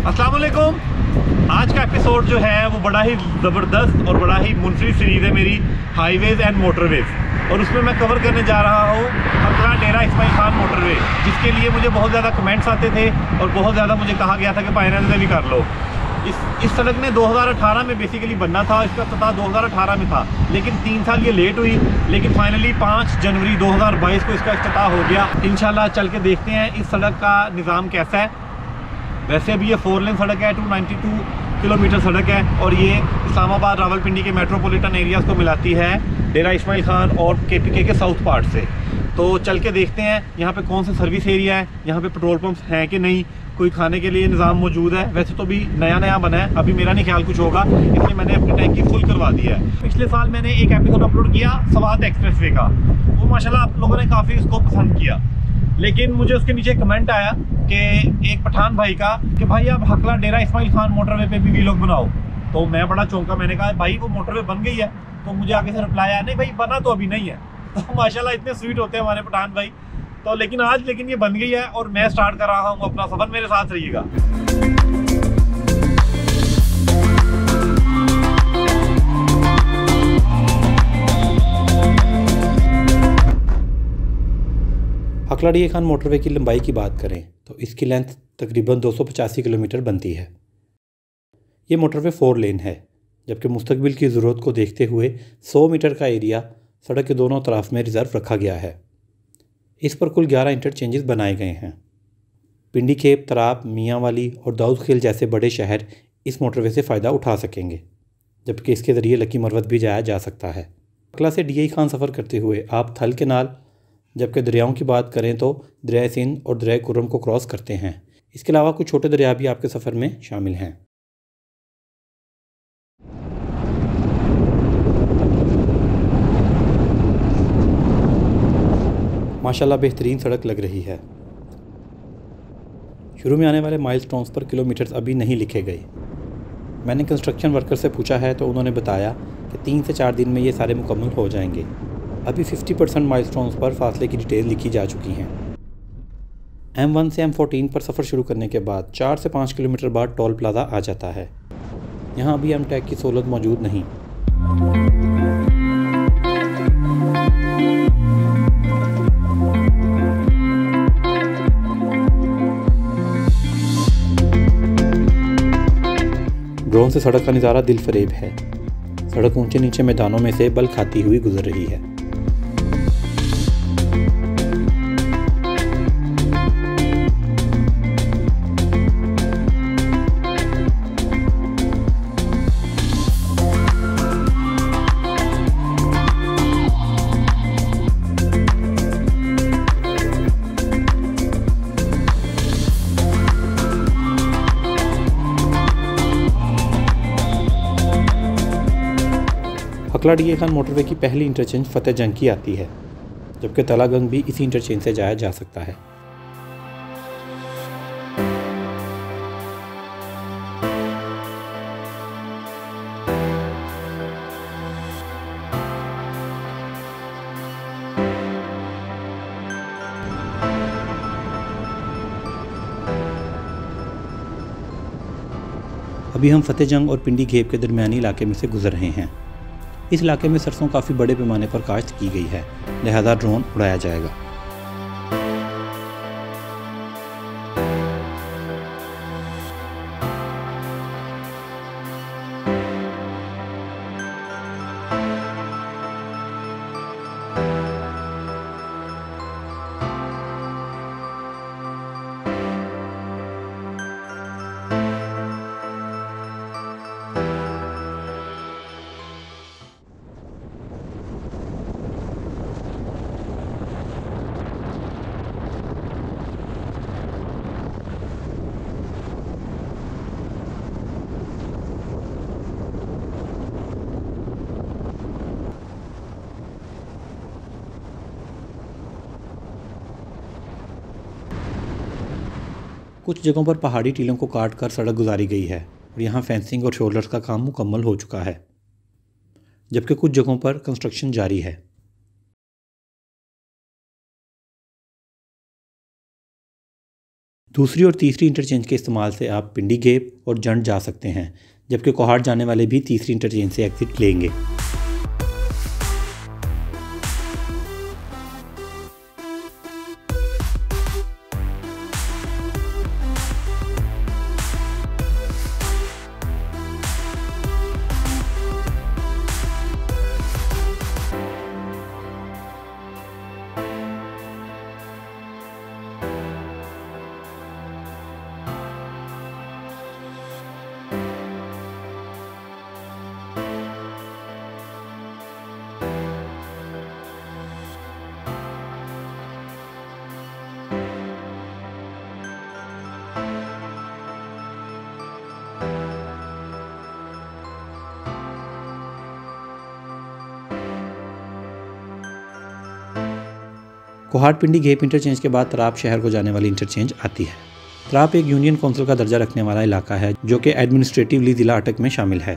अस्सलाम वालेकुम। आज का एपिसोड जो है वो बड़ा ही ज़बरदस्त और बड़ा ही मुनफरिद सीरीज़ है मेरी हाईवेज़ एंड मोटरवेज़, और उसमें मैं कवर करने जा रहा हूँ अकला डेरा इस्माइल खान मोटरवे, जिसके लिए मुझे बहुत ज़्यादा कमेंट्स आते थे और बहुत ज़्यादा मुझे कहा गया था कि फाइनल में भी कर लो। इस सड़क ने 2018 में बेसिकली बनना था, इसका इफ्तिताह 2018 में था, लेकिन 3 साल ये लेट हुई, लेकिन फाइनली 5 जनवरी 2022 को इसका इफ्तिताह हो गया। इंशाल्लाह चल के देखते हैं इस सड़क का निज़ाम कैसा है। वैसे भी ये 4 लेन सड़क है, 292 किलोमीटर सड़क है, और ये इस्लामाबाद रावलपिंडी के मेट्रोपॉलिटन एरियाज़ को मिलाती है डेरा इस्माइल खान और केपीके के साउथ पार्ट से। तो चल के देखते हैं यहाँ पे कौन सा सर्विस एरिया है, यहाँ पे पेट्रोल पंप्स हैं कि नहीं, कोई खाने के लिए निज़ाम मौजूद है। वैसे तो भी नया बना है, अभी मेरा नहीं ख्याल कुछ होगा, इसलिए मैंने अपनी टैंकी फुल करवा दी है। पिछले साल मैंने एक एपिसोड अपलोड किया सवात एक्सप्रेसवे का, वो माशाल्लाह आप लोगों ने काफ़ी उसको पसंद किया, लेकिन मुझे उसके नीचे कमेंट आया कि एक पठान भाई का कि भाई आप हकला डेरा इस्माइल खान मोटरवे पे भी वीलॉग बनाओ। तो मैं बड़ा चौंका, मैंने कहा भाई वो मोटरवे बन गई है, तो मुझे आगे से रिप्लाई आया नहीं भाई बना तो अभी नहीं है। तो माशाल्लाह इतने स्वीट होते हैं हमारे पठान भाई। तो लेकिन ये बन गई है और मैं स्टार्ट कर रहा हूँ अपना सफ़र, मेरे साथ रहिएगा। हकला डीए खान मोटरवे की लंबाई की बात करें तो इसकी लेंथ तकरीबन 285 किलोमीटर बनती है। ये मोटरवे 4 लेन है, जबकि मुस्तकबिल की ज़रूरत को देखते हुए 100 मीटर का एरिया सड़क के दोनों तरफ में रिज़र्व रखा गया है। इस पर कुल 11 इंटरचेंजेस बनाए गए हैं। पिंडी खेप, तराब, मियांवाली और दाऊद खेल जैसे बड़े शहर इस मोटरवे से फ़ायदा उठा सकेंगे, जबकि इसके ज़रिए लकी मरवत भी जाया जा सकता है। हकला से डीए खान सफ़र करते हुए आप थल केनाल, जबकि दरियाओं की बात करें तो दरिया सिंध और दरिया कुर्रम को क्रॉस करते हैं। इसके अलावा कुछ छोटे दरिया भी आपके सफ़र में शामिल हैं। माशाल्लाह बेहतरीन सड़क लग रही है। शुरू में आने वाले माइलस्टोन्स पर किलोमीटर्स अभी नहीं लिखे गए। मैंने कंस्ट्रक्शन वर्कर से पूछा है तो उन्होंने बताया कि 3 से 4 दिन में ये सारे मुकम्मल हो जाएंगे। अभी 50% माइलस्टोन्स पर फासले की डिटेल लिखी जा चुकी हैं। M1 से M14 पर सफ़र शुरू करने के बाद 4 से 5 किलोमीटर बाद टोल प्लाज़ा आ जाता है। यहाँ अभी एम टैग की सहूलत मौजूद नहीं। ड्रोन से सड़क का नज़ारा दिल फरेब है। सड़क ऊंचे नीचे मैदानों में से बल खाती हुई गुजर रही है। हकला डीए खान मोटरवे की पहली इंटरचेंज फतेह जंग की आती है, जबकि तलागंग भी इसी इंटरचेंज से जाया जा सकता है। अभी हम फतेह जंग और पिंडी घेप के दरमियानी इलाके में से गुजर रहे हैं। इस इलाके में सरसों काफ़ी बड़े पैमाने पर काश्त की गई है, लिहाजा ड्रोन उड़ाया जाएगा। कुछ जगहों पर पहाड़ी टीलों को काट कर सड़क गुजारी गई है और यहाँ फेंसिंग और शोल्डर्स का काम मुकम्मल हो चुका है, जबकि कुछ जगहों पर कंस्ट्रक्शन जारी है। दूसरी और तीसरी इंटरचेंज के इस्तेमाल से आप पिंडी गेप और जंड जा सकते हैं, जबकि कोहाट जाने वाले भी तीसरी इंटरचेंज से एग्जिट लेंगे। कोहाट पिंडी गेप इंटरचेंज के बाद तराब शहर को जाने वाली इंटरचेंज आती है। तराब एक यूनियन काउंसिल का दर्जा रखने वाला इलाका है जो कि एडमिनिस्ट्रेटिवली जिला अटक में शामिल है।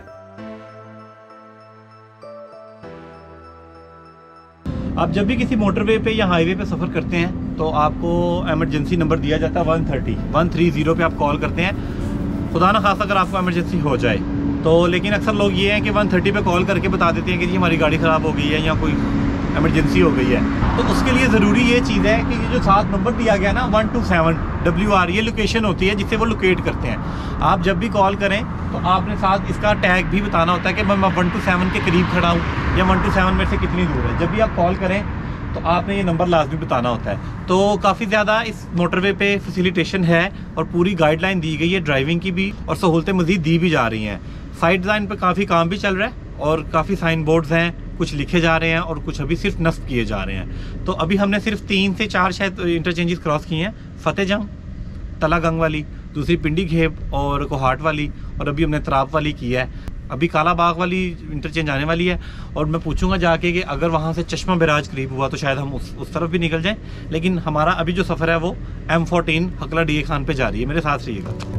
आप जब भी किसी मोटरवे पे या हाईवे पे सफ़र करते हैं तो आपको एमरजेंसी नंबर दिया जाता है 130 पे आप कॉल करते हैं, खुदा न खास अगर आपको एमरजेंसी हो जाए तो। लेकिन अक्सर लोग ये हैं कि 130 पे कॉल करके बता देते हैं कि जी हमारी गाड़ी ख़राब हो गई है या कोई एमरजेंसी हो गई है। तो उसके लिए ज़रूरी ये चीज़ है कि ये जो 7 नंबर दिया गया ना 127 WR, ये लोकेशन होती है जिससे वो लोकेट करते हैं। आप जब भी कॉल करें तो आपने साथ इसका टैग भी बताना होता है कि मैं 127 के करीब खड़ा हूँ या 127 में से कितनी दूर है। जब भी आप कॉल करें तो आपने ये नंबर लाजमी बताना होता है। तो काफ़ी ज़्यादा इस मोटरवे पे फैसिलिटेशन है और पूरी गाइडलाइन दी गई है ड्राइविंग की भी, और सहूलतें मज़ीद दी भी जा रही हैं। साइड डिज़ाइन पर काफ़ी काम भी चल रहा है और काफ़ी साइन बोर्ड्स हैं, कुछ लिखे जा रहे हैं और कुछ अभी सिर्फ नस्ब किए जा रहे हैं। तो अभी हमने सिर्फ 3 से 4 शायद इंटरचेंजेस क्रॉस किए हैं, फतेहजंग, तलागंग वाली, दूसरी पिंडी घेप और कोहाट वाली, और अभी हमने तराब वाली की है। अभी काला बाग वाली इंटरचेंज आने वाली है और मैं पूछूंगा जाके कि अगर वहाँ से चश्मा बैराज करीब हुआ तो शायद हम उस तरफ भी निकल जाएं। लेकिन हमारा अभी जो सफ़र है वो M14 हकला डीए खान पे जा रही है। मेरे साथ रहिएगा।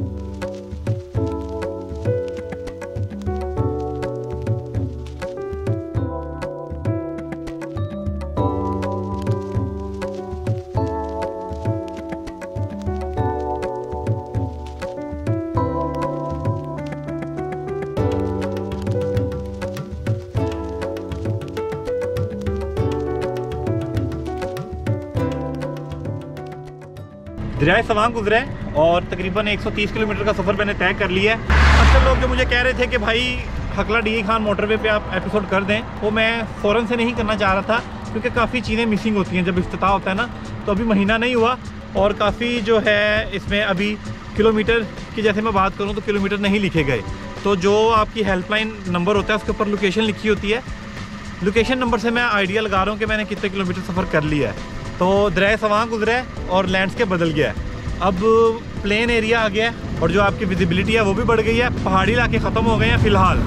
दरिया सवांग गुजरे और तकरीबन 130 किलोमीटर का सफ़र मैंने तय कर लिया है। अक्सर लोग जो मुझे कह रहे थे कि भाई हकला डीए खान मोटरवे पे आप एपिसोड कर दें, वो मैं फ़ौरन से नहीं करना चाह रहा था क्योंकि काफ़ी चीज़ें मिसिंग होती हैं जब इफ्तिताह होता है ना। तो अभी महीना नहीं हुआ और काफ़ी जो है इसमें अभी किलोमीटर की जैसे मैं बात करूँ तो किलोमीटर नहीं लिखे गए। तो जो आपकी हेल्पलाइन नंबर होता है उसके ऊपर लोकेशन लिखी होती है, लोकेशन नंबर से मैं आइडिया लगा रहा हूँ कि मैंने कितने किलोमीटर सफ़र कर लिया है। तो दरिया सवांग गुजरा है और लैंडस्केप बदल गया है, अब प्लेन एरिया आ गया है और जो आपकी विजिबिलिटी है वो भी बढ़ गई है। पहाड़ी इलाके ख़त्म हो गए हैं फ़िलहाल।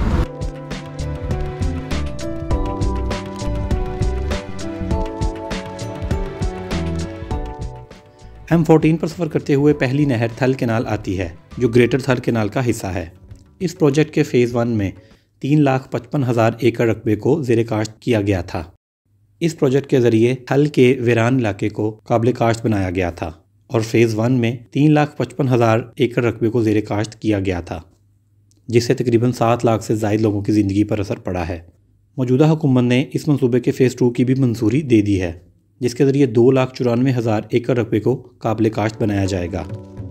M14 पर सफ़र करते हुए पहली नहर थल केनाल आती है जो ग्रेटर थल केनाल का हिस्सा है। इस प्रोजेक्ट के फ़ेज़ 1 में 3,55,000 एकड़ रकबे को ज़ेरे काश्त किया गया था। इस प्रोजेक्ट के ज़रिए थल के वीरान इलाके को काबिल काश्त बनाया गया था और फ़ेज़ 1 में 3,55,000 एकड़ रकबे को ज़ेरे काश्त किया गया था, जिससे तकरीबन 7 लाख से ज़ायद लोगों की ज़िंदगी पर असर पड़ा है। मौजूदा हुकूमत ने इस मंसूबे के फ़ेज़ 2 की भी मंजूरी दे दी है, जिसके ज़रिए 2,94,000 एकड़ रकबे को काबिल काश्त बनाया जाएगा।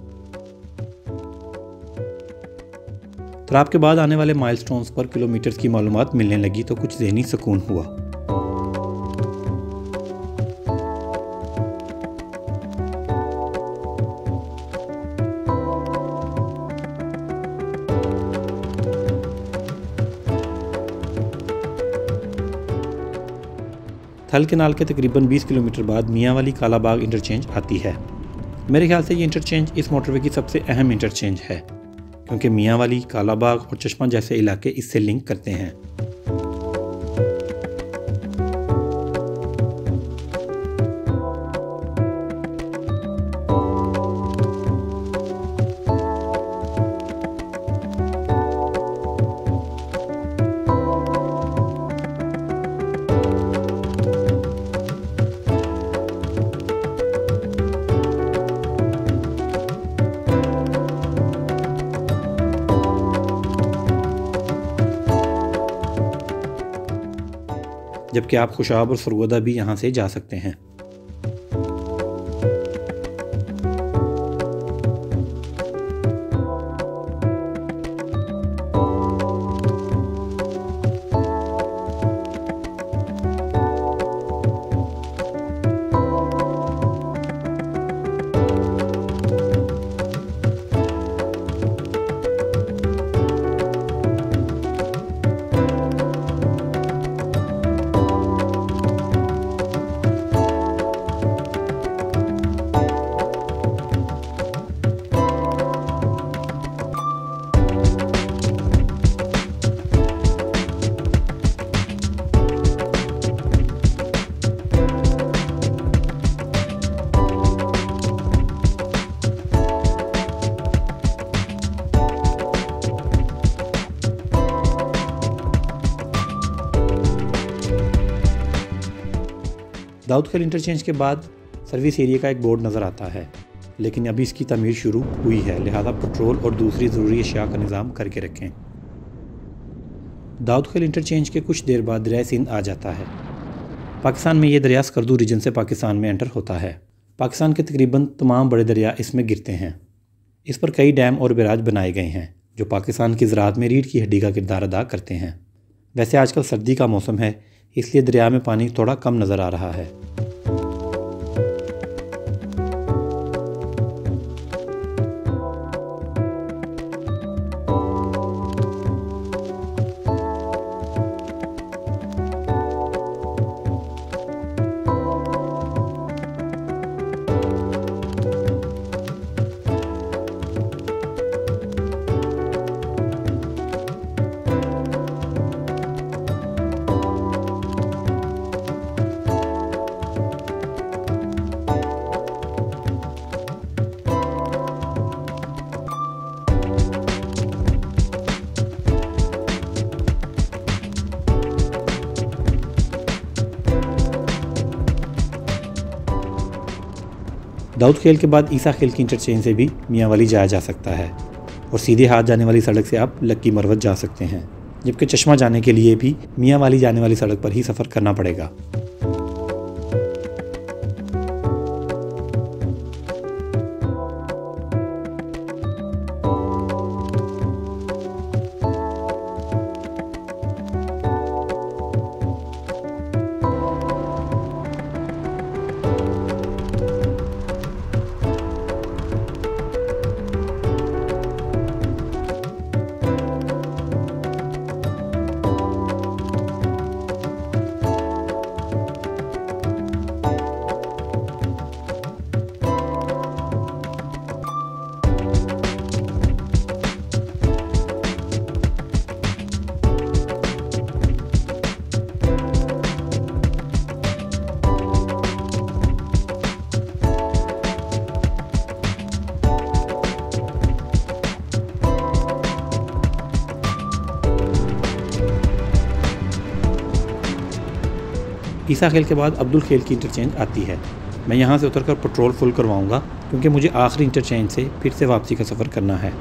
तराब के बाद आने वाले माइलस्टोन्स पर किलोमीटर्स की मालूमात मिलने लगी तो कुछ ज़हनी सुकून हुआ। थल केनाल के तकरीबन 20 किलोमीटर बाद मियाँ वाली काला बाग इंटरचेंज आती है। मेरे ख्याल से ये इंटरचेंज इस मोटरवे की सबसे अहम इंटरचेंज है क्योंकि मियाँ वाली, काला बाग और चश्मा जैसे इलाके इससे लिंक करते हैं। जबकि आप खुशाब और सरगोदा भी यहाँ से जा सकते हैं। दाऊदखेल इंटरचेंज के बाद सर्विस एरिया का एक बोर्ड नज़र आता है, लेकिन अभी इसकी तमीर शुरू हुई है, लिहाजा पेट्रोल और दूसरी ज़रूरी अशिया का निज़ाम करके रखें। दाऊदखेल इंटरचेंज के कुछ देर बाद दरिया सिंध आ जाता है। पाकिस्तान में ये दरिया स्कर्दू रीजन से पाकिस्तान में एंटर होता है। पाकिस्तान के तकरीबन तमाम बड़े दरिया इसमें गिरते हैं। इस पर कई डैम और बैराज बनाए गए हैं जो पाकिस्तान की ज़राअत में रीढ़ की हड्डी का किरदार अदा करते हैं। वैसे आजकल सर्दी का मौसम है, इसलिए दरिया में पानी थोड़ा कम नज़र आ रहा है। दाऊदखेल के बाद ईसा खेल की इंटरचेंज से भी मियाँ वाली जाया जा सकता है और सीधे हाथ जाने वाली सड़क से आप लक्की मरवत जा सकते हैं, जबकि चश्मा जाने के लिए भी मियाँ वाली जाने वाली सड़क पर ही सफ़र करना पड़ेगा। ईसा खेल के बाद अब्दुल खेल की इंटरचेंज आती है। मैं यहाँ से उतरकर पेट्रोल फुल करवाऊँगा क्योंकि मुझे आखिरी इंटरचेंज से फिर से वापसी का सफ़र करना है।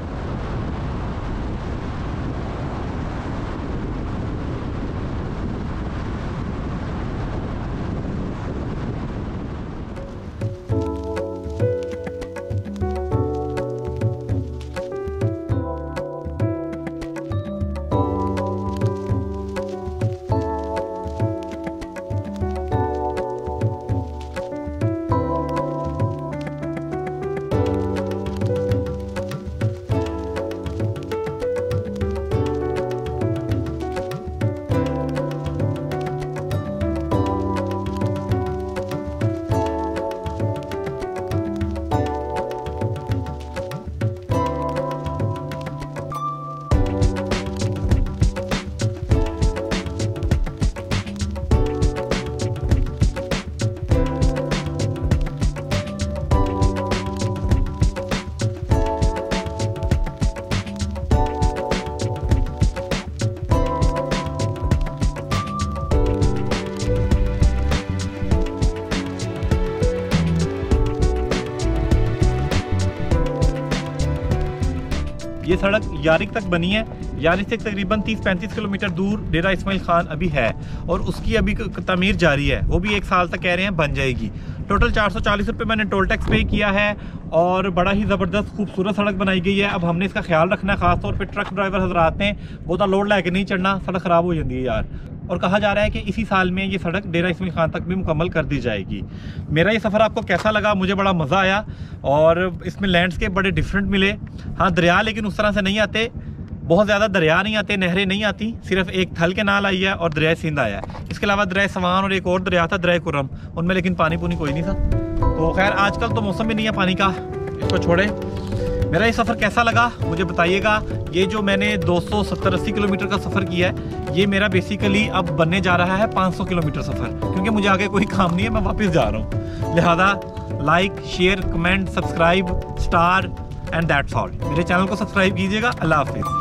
ये सड़क यारिक तक बनी है। यारिक से तकरीबन 30-35 किलोमीटर दूर डेरा इस्माइल खान अभी है और उसकी अभी तमीर जारी है, वो भी 1 साल तक कह रहे हैं बन जाएगी। टोटल 440 रुपये मैंने टोल टैक्स पे किया है और बड़ा ही ज़बरदस्त खूबसूरत सड़क बनाई गई है। अब हमने इसका ख्याल रखना है, ख़ासतौर पर ट्रक ड्राइवर हजरात ने बहुता लोड लेके नहीं चढ़ना, सड़क ख़राब हो जाती है यार। और कहा जा रहा है कि इसी साल में ये सड़क डेरा इस्माइल खान तक भी मुकम्मल कर दी जाएगी। मेरा ये सफ़र आपको कैसा लगा? मुझे बड़ा मज़ा आया और इसमें लैंडस्केप बड़े डिफरेंट मिले। हाँ, दरिया लेकिन उस तरह से नहीं आते, बहुत ज़्यादा दरिया नहीं आते, नहरें नहीं आती, सिर्फ एक थल के नाल आई है और दरिया सिंध आया है। इसके अलावा दरिया सवान और एक और दरिया था दरिया कुर्रम, उनमें लेकिन पानी पुनी कोई नहीं था। तो खैर आजकल तो मौसम भी नहीं है पानी का, इसको छोड़े। मेरा ये सफ़र कैसा लगा मुझे बताइएगा। ये जो मैंने 270-80 किलोमीटर का सफ़र किया है, ये मेरा बेसिकली अब बनने जा रहा है 500 किलोमीटर सफ़र, क्योंकि मुझे आगे कोई काम नहीं है, मैं वापस जा रहा हूँ। लिहाजा like, share, comment, subscribe, star and that's all. मेरे चैनल को सब्सक्राइब कीजिएगा। अल्लाह हाफिज़।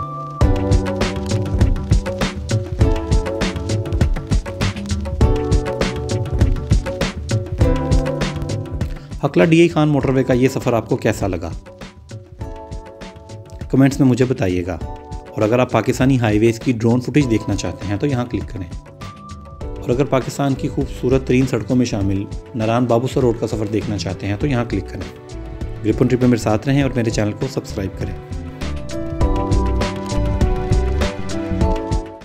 हकला DI खान मोटरवे का ये सफ़र आपको कैसा लगा? कमेंट्स में मुझे बताइएगा। और अगर आप पाकिस्तानी हाईवेज़ की ड्रोन फुटेज देखना चाहते हैं तो यहाँ क्लिक करें। और अगर पाकिस्तान की खूबसूरत तरीन सड़कों में शामिल नारायण बाबूसर रोड का सफ़र देखना चाहते हैं तो यहाँ क्लिक करें। ग्रिप ऑन ट्रिप में मेरे साथ रहें और मेरे चैनल को सब्सक्राइब करें।